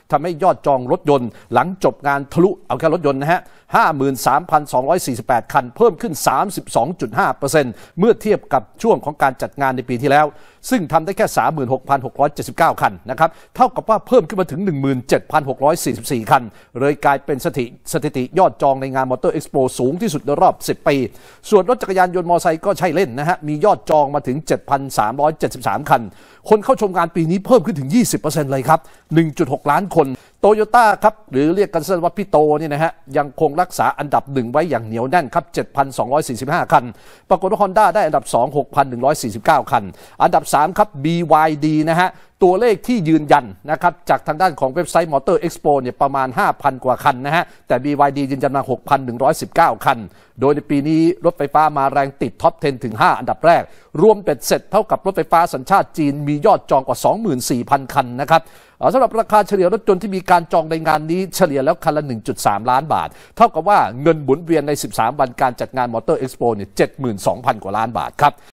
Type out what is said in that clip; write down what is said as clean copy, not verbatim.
ทำให้ยอดจองรถยนต์หลังจบงานทะลุเอาแค่รถยนต์นะฮะ 53,248 คันเพิ่มขึ้น 32.5% เมื่อเทียบกับช่วงของการจัดงานในปีที่แล้วซึ่งทำได้แค่ 36,679 คันนะครับเท่ากับว่าเพิ่มขึ้นมาถึง 17,644 คันเลยกลายเป็นสถิติยอดจองในงานมอเตอร์เอ็กซ์โปสูงที่สุดในรอบ 10 ปีส่วนรถจักรยานยนต์มอเตอร์ไซค์ก็ใช่เล่นนะฮะมียอดจองมาถึง 7,373 คันคนเข้าชมงานปีนี้เพิ่มขึ้นถึง 20% เลยครับ 1.6 ล้านคนโตโยต้าครับหรือเรียกกันสั้นว่าพี่โตเนี่ยนะฮะยังคงรักษาอันดับ1ไว้อย่างเหนียวแน่นครับ 7,245 คันปรากฏว่า Honda ได้อันดับ2 6,149 คันอันดับ3ครับ BYD นะฮะตัวเลขที่ยืนยันนะครับจากทางด้านของเว็บไซต์ Motor Expo เนี่ยประมาณ 5,000 กว่าคันนะฮะแต่ BYD ยืนยันมา 6,119 คันโดยในปีนี้รถไฟฟ้ามาแรงติดท็อป 10 ถึง 5 อันดับแรกรวมเป็ดเสร็จเท่ากับรถไฟฟ้าสัญชาติจีนมียอดจองกว่า 24,000 คันนะครับสำหรับราคาเฉลี่ยรถยนต์ที่มีการจองในงานนี้เฉลี่ยแล้วคันละ 1.3 ล้านบาทเท่ากับว่าเงินหมุนเวียนใน 13 วันการจัดงาน Motor Expo เนี่ย 72,000 กว่าล้านบาทครับ